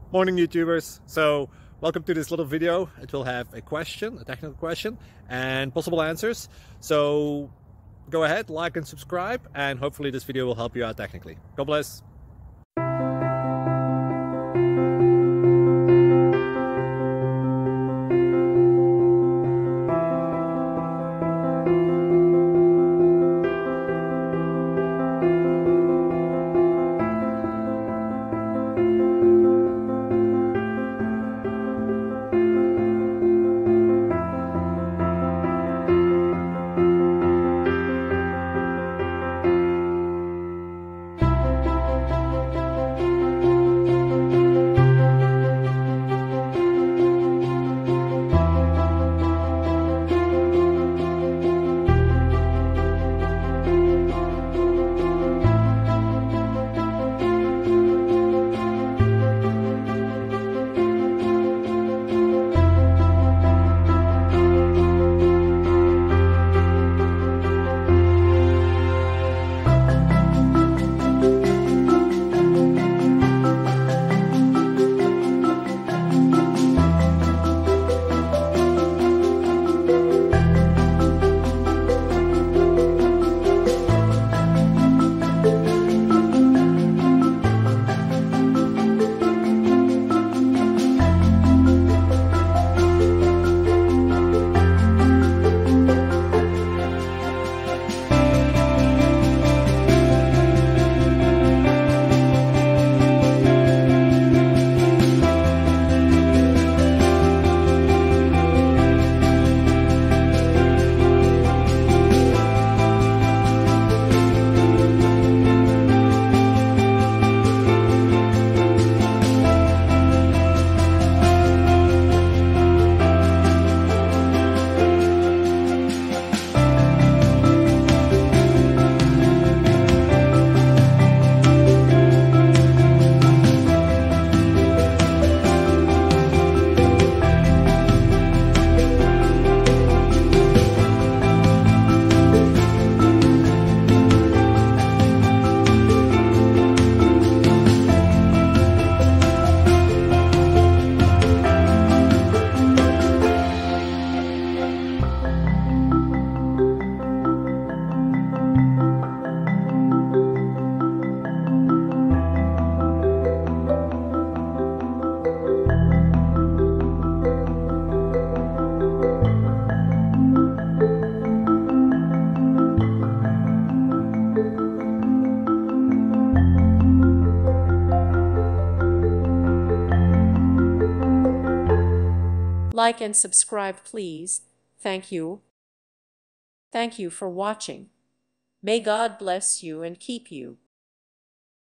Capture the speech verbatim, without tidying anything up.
Morning YouTubers. So welcome to this little video. It will have a question, a technical question, and possible answers. So go ahead, like and subscribe, and hopefully this video will help you out technically. God bless. Like and subscribe, please. Thank you. Thank you for watching. May God bless you and keep you.